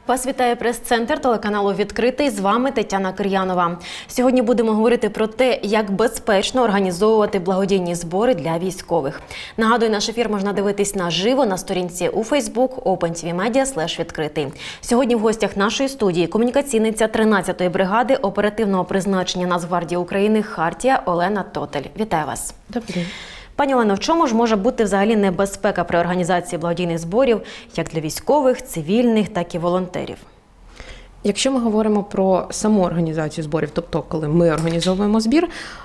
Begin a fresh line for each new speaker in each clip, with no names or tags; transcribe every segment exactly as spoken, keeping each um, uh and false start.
Вас вітає прес-центр телеканалу «Відкритий». З вами Тетяна Кир'янова. Сьогодні будемо говорити про те, як безпечно організовувати благодійні збори для військових. Нагадую, наш ефір можна дивитись наживо на сторінці у Фейсбук OpenTVMedia слеш відкритий. Сьогодні в гостях нашої студії комунікаційниця тринадцятої бригади оперативного призначення Нацгвардії України «Хартія» Олена Тотель. Вітаю вас.
Добрий день.
Пані Олено, в чому ж може бути взагалі небезпека при організації благодійних зборів як для військових, цивільних, так і волонтерів?
Якщо ми говоримо про саму організацію зборів, тобто коли ми організовуємо збір,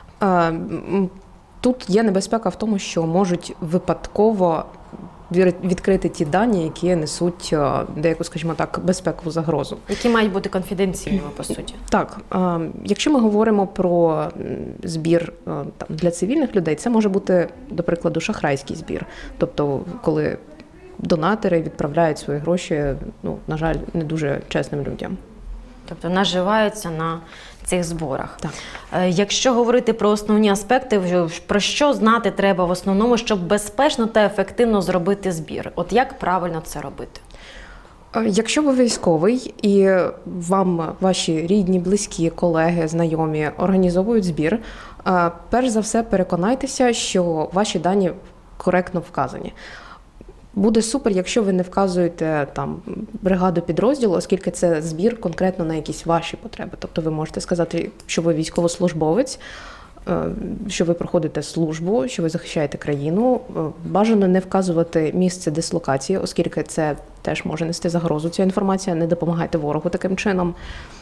тут є небезпека в тому, що можуть випадково відкрити ті дані, які несуть деяку, скажімо так, безпекову загрозу.
Які мають бути конфіденційними, по суті?
Так. Якщо ми говоримо про збір там, для цивільних людей, це може бути, до прикладу, шахрайський збір. Тобто, коли донатори відправляють свої гроші, ну, на жаль, не дуже чесним людям.
Тобто наживаються на цих зборах.
Так.
Якщо говорити про основні аспекти, про що знати треба в основному, щоб безпечно та ефективно зробити збір? От як правильно це робити?
Якщо ви військовий і вам ваші рідні, близькі, колеги, знайомі організовують збір, перш за все переконайтеся, що ваші дані коректно вказані. Буде супер, якщо ви не вказуєте там бригаду, підрозділу, оскільки це збір конкретно на якісь ваші потреби. Тобто ви можете сказати, що ви військовослужбовець, що ви проходите службу, що ви захищаєте країну. Бажано не вказувати місце дислокації, оскільки це теж може нести загрозу. Ця інформація, не допомагайте ворогу таким чином.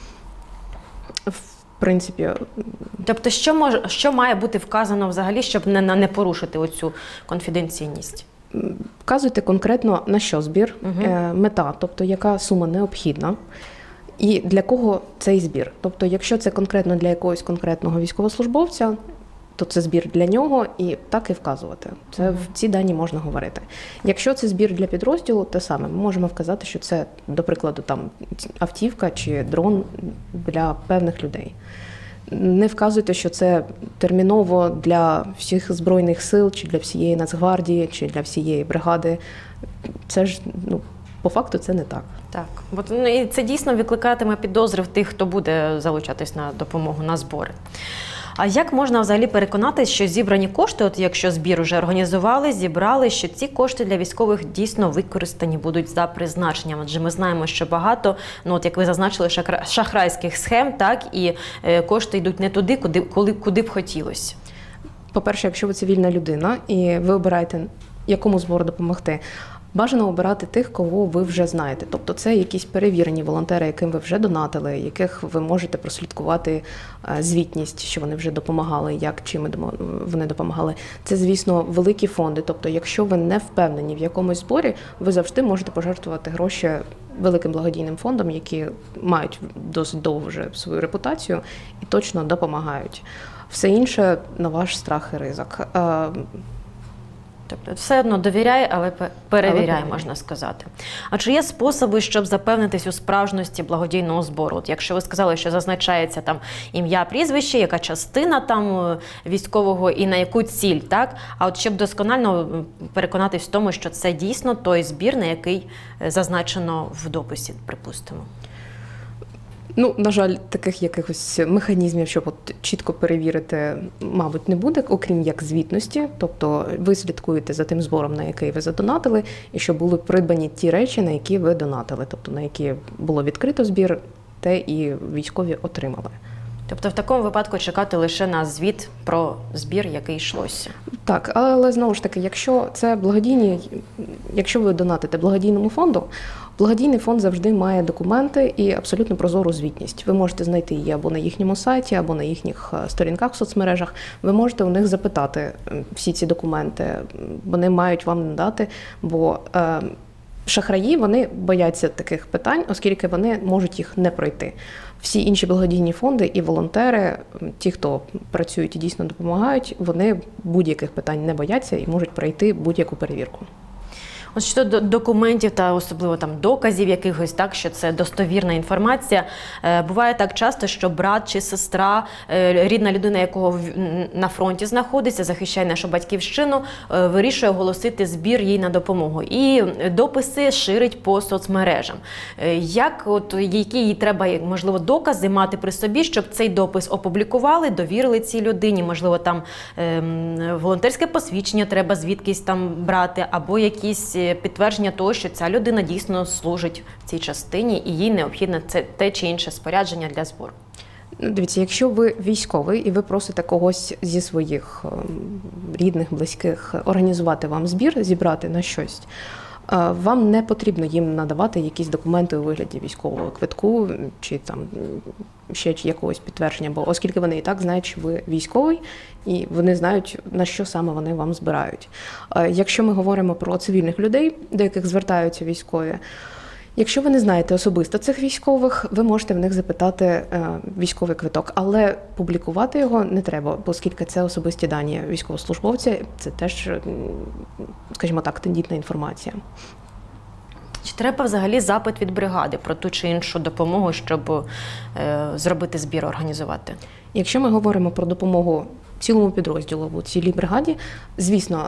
В принципі...
Тобто що, може, що має бути вказано взагалі, щоб не, не порушити оцю конфіденційність?
Вказуйте конкретно, на що збір, угу. мета, тобто яка сума необхідна і для кого цей збір. Тобто якщо це конкретно для якогось конкретного військовослужбовця, то це збір для нього і так і вказувати. Це угу. в ці дані можна говорити. Якщо це збір для підрозділу, те саме. Ми можемо вказати, що це, до прикладу, там автівка чи дрон для певних людей. Не вказуйте, що це терміново для всіх Збройних сил, чи для всієї Нацгвардії, чи для всієї бригади. Це ж, ну, по факту це не так.
Так. От, ну, і це дійсно викликатиме підозри в тих, хто буде залучатись на допомогу, на збори. А як можна взагалі переконатись, що зібрані кошти, от якщо збір уже організували, зібрали, що ці кошти для військових дійсно використані будуть за призначенням? Адже ми знаємо, що багато, ну от як ви зазначили, шахрайських схем, так, і е, кошти йдуть не туди, куди, куди, куди б хотілося.
По-перше, якщо ви цивільна людина і ви обираєте, якому збору допомогти, бажано обирати тих, кого ви вже знаєте. Тобто це якісь перевірені волонтери, яким ви вже донатили, яких ви можете прослідкувати звітність, що вони вже допомагали, як, чим вони допомагали. Це, звісно, великі фонди. Тобто якщо ви не впевнені в якомусь зборі, ви завжди можете пожертвувати гроші великим благодійним фондам, які мають досить довго вже свою репутацію і точно допомагають. Все інше на ваш страх і ризик.
Тобто все одно довіряй, але перевіряй, можна сказати. А чи є способи, щоб запевнитись у справжності благодійного збору? От якщо ви сказали, що зазначається там ім'я, прізвище, яка частина там військового і на яку ціль, так? А от щоб досконально переконатись в тому, що це дійсно той збір, на який зазначено в дописі, припустимо.
Ну, на жаль, таких якихось механізмів, щоб от чітко перевірити, мабуть, не буде, окрім як звітності. Тобто ви слідкуєте за тим збором, на який ви задонатили, і щоб були придбані ті речі, на які ви донатили. Тобто на які було відкрито збір, те і військові отримали.
Тобто в такому випадку чекати лише на звіт про збір, який йшлося.
Так, але знову ж таки, якщо це благодійні, якщо ви донатите благодійному фонду, благодійний фонд завжди має документи і абсолютно прозору звітність. Ви можете знайти її або на їхньому сайті, або на їхніх сторінках в соцмережах. Ви можете у них запитати всі ці документи, вони мають вам надати, бо е, шахраї, вони бояться таких питань, оскільки вони можуть їх не пройти. Всі інші благодійні фонди і волонтери, ті, хто працюють і дійсно допомагають, вони будь-яких питань не бояться і можуть пройти будь-яку перевірку.
От щодо документів та особливо там доказів якихось, так, що це достовірна інформація, е, буває так часто, що брат чи сестра, е, рідна людина, якого в, на фронті знаходиться, захищає нашу батьківщину, е, вирішує оголосити збір їй на допомогу. І дописи ширить по соцмережам. Е, як, от, які їй треба, можливо, докази мати при собі, щоб цей допис опублікували, довірили цій людині, можливо, там е, волонтерське посвідчення треба звідкись там брати, або якісь підтвердження того, що ця людина дійсно служить в цій частині і їй необхідне це те чи інше спорядження для збору.
Дивіться, якщо ви військовий і ви просите когось зі своїх рідних, близьких організувати вам збір, зібрати на щось, вам не потрібно їм надавати якісь документи у вигляді військового квитку чи там ще якогось підтвердження, бо оскільки вони і так знають, що ви військовий, і вони знають, на що саме вони вам збирають. Якщо ми говоримо про цивільних людей, до яких звертаються військові, якщо ви не знаєте особисто цих військових, ви можете в них запитати е, військовий квиток, але публікувати його не треба, оскільки це особисті дані військовослужбовця, це теж, скажімо так, тендітна інформація.
Чи треба взагалі запит від бригади про ту чи іншу допомогу, щоб е, зробити збір, організувати?
Якщо ми говоримо про допомогу цілому підрозділу у цілій бригаді, звісно,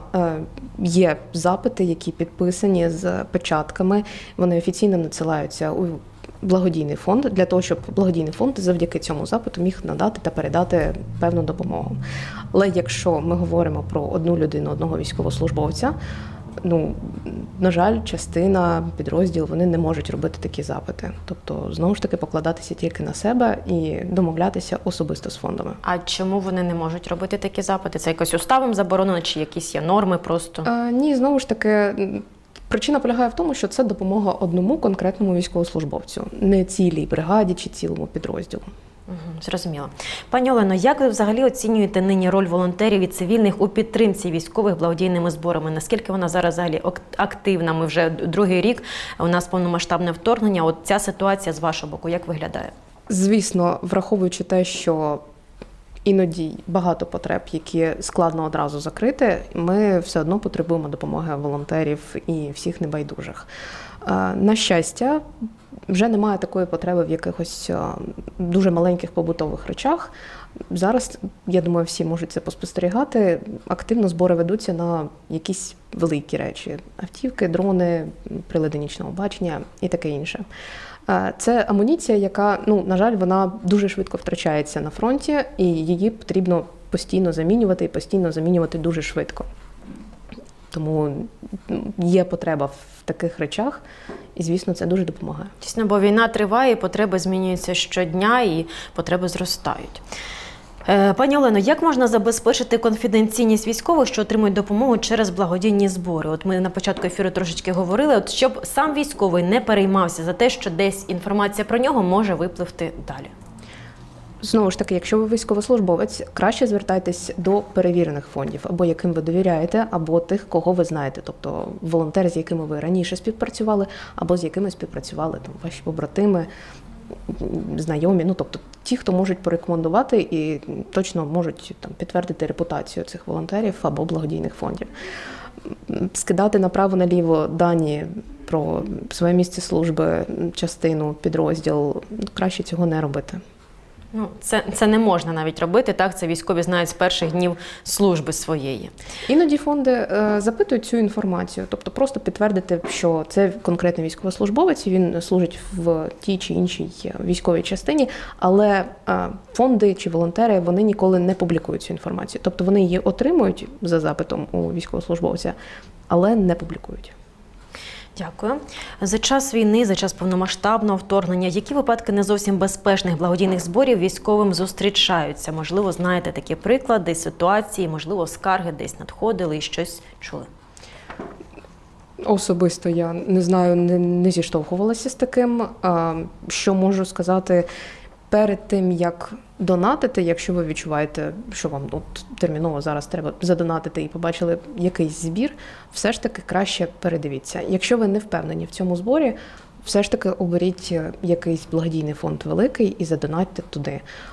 є запити, які підписані з печатками, вони офіційно надсилаються у благодійний фонд, для того, щоб благодійний фонд завдяки цьому запиту міг надати та передати певну допомогу. Але якщо ми говоримо про одну людину, одного військовослужбовця, ну, на жаль, частина, підрозділ, вони не можуть робити такі запити. Тобто, знову ж таки, покладатися тільки на себе і домовлятися особисто з фондами.
А чому вони не можуть робити такі запити? Це якось уставом заборонено, чи якісь є норми просто?
А, ні, знову ж таки, причина полягає в тому, що це допомога одному конкретному військовослужбовцю, не цілій бригаді чи цілому підрозділу.
Угу, зрозуміло. Пані Олено, як ви взагалі оцінюєте нині роль волонтерів і цивільних у підтримці військових благодійними зборами? Наскільки вона зараз взагалі активна? Ми вже другий рік, у нас повномасштабне вторгнення. От ця ситуація з вашого боку, як виглядає?
Звісно, враховуючи те, що іноді багато потреб, які складно одразу закрити, ми все одно потребуємо допомоги волонтерів і всіх небайдужих. На щастя, вже немає такої потреби в якихось дуже маленьких побутових речах. Зараз, я думаю, всі можуть це поспостерігати. Активно збори ведуться на якісь великі речі. Автівки, дрони, прилади нічного бачення і таке інше. Це амуніція, яка, ну, на жаль, вона дуже швидко втрачається на фронті, і її потрібно постійно замінювати, і постійно замінювати дуже швидко. Тому є потреба в таких речах, і, звісно, це дуже допомагає.
Дійсно, бо війна триває, потреби змінюються щодня, і потреби зростають. Пані Олено, як можна забезпечити конфіденційність військових, що отримують допомогу через благодійні збори? От ми на початку ефіру трошечки говорили, от щоб сам військовий не переймався за те, що десь інформація про нього може випливти далі.
Знову ж таки, якщо ви військовослужбовець, краще звертайтесь до перевірених фондів, або яким ви довіряєте, або тих, кого ви знаєте. Тобто волонтери, з якими ви раніше співпрацювали, або з якими співпрацювали там ваші побратими, знайомі, ну тобто ті, хто можуть порекомендувати і точно можуть там підтвердити репутацію цих волонтерів або благодійних фондів. Скидати направо-наліво дані про своє місце служби, частину, підрозділ, краще цього не робити.
Ну, це, це не можна навіть робити, так? Це військові знають з перших днів служби своєї.
Іноді фонди е, запитують цю інформацію, тобто просто підтвердити, що це конкретний військовослужбовець, він служить в тій чи іншій військовій частині, але е, фонди чи волонтери, вони ніколи не публікують цю інформацію. Тобто вони її отримують за запитом у військовослужбовця, але не публікують.
Дякую. За час війни, за час повномасштабного вторгнення, які випадки не зовсім безпечних благодійних зборів військовим зустрічаються? Можливо, знаєте такі приклади, ситуації, можливо, скарги десь надходили і щось чули?
Особисто я не знаю, не, не зіштовхувалася з таким. Що можу сказати? Перед тим, як донатити, якщо ви відчуваєте, що вам от, терміново зараз треба задонатити і побачили якийсь збір, все ж таки краще передивіться. Якщо ви не впевнені в цьому зборі, все ж таки оберіть якийсь благодійний фонд великий і задонатьте туди.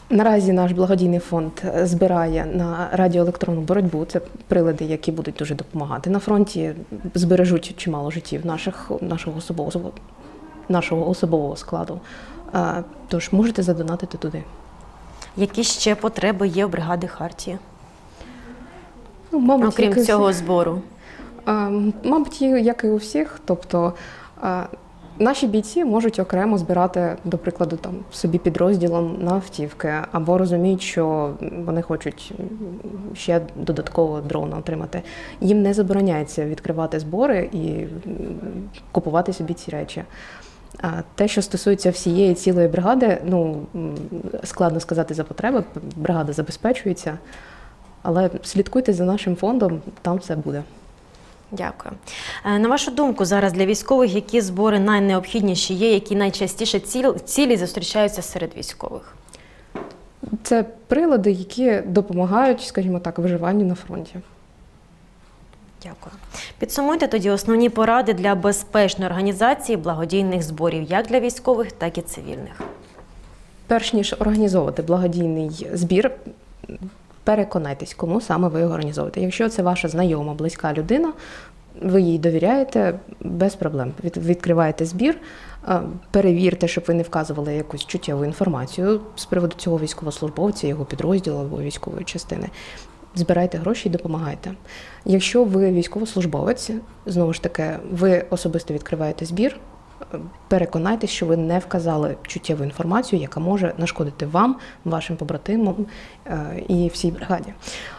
Наразі наш благодійний фонд збирає на радіоелектронну боротьбу. Це прилади, які будуть дуже допомагати на фронті, збережуть чимало життів наших, нашого особового, нашого особового складу. Тож можете задонатити туди.
Які ще потреби є в бригади Хартія?
Ну, мабуть,
окрім
як і
цього
всіх.
збору?
А, мабуть, як і у всіх. Тобто а, наші бійці можуть окремо збирати, до прикладу, там собі підрозділом на автівки, або розуміють, що вони хочуть ще додатково дрона отримати. Їм не забороняється відкривати збори і купувати собі ці речі. А те, що стосується всієї цілої бригади, ну, складно сказати за потреби, бригада забезпечується, але слідкуйте за нашим фондом, там все буде.
Дякую. На вашу думку, зараз для військових які збори найнеобхідніші є, які найчастіше цілі зустрічаються серед військових?
Це прилади, які допомагають, скажімо так, виживанню на фронті.
Дякую. Підсумуйте тоді основні поради для безпечної організації благодійних зборів, як для військових, так і цивільних.
Перш ніж організовувати благодійний збір, переконайтесь, кому саме ви його організовуєте. Якщо це ваша знайома, близька людина, ви їй довіряєте, без проблем. Відкриваєте збір, перевірте, щоб ви не вказували якусь чуттєву інформацію з приводу цього військовослужбовця, його підрозділу або військової частини. Збирайте гроші і допомагайте. Якщо ви військовослужбовець, знову ж таки, ви особисто відкриваєте збір, переконайтесь, що ви не вказали чуттєву інформацію, яка може нашкодити вам, вашим побратимам і всій бригаді.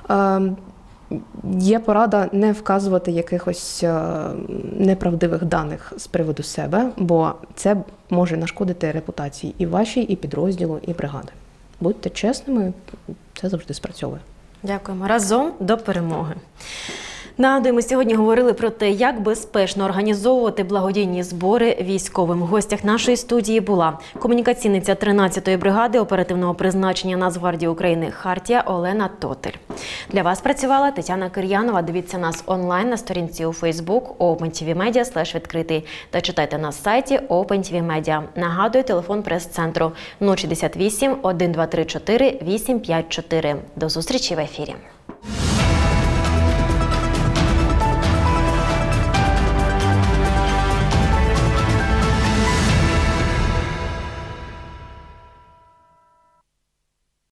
Є порада не вказувати якихось неправдивих даних з приводу себе, бо це може нашкодити репутації і вашій, і підрозділу, і бригади. Будьте чесними, це завжди спрацьовує.
Дякуємо. Разом до перемоги. Нагадую, ми сьогодні говорили про те, як безпечно організовувати благодійні збори військовим. В гостях нашої студії була комунікаційниця тринадцятої бригади оперативного призначення Нацгвардії України «Хартія» Олена Тотель. Для вас працювала Тетяна Кир'янова. Дивіться нас онлайн на сторінці у Facebook OpenTVMedia слеш відкритий та читайте на сайті OpenTVMedia. Нагадую, телефон прес-центру нуль шістдесят вісім, один два три чотири, вісім п'ять чотири. До зустрічі в ефірі.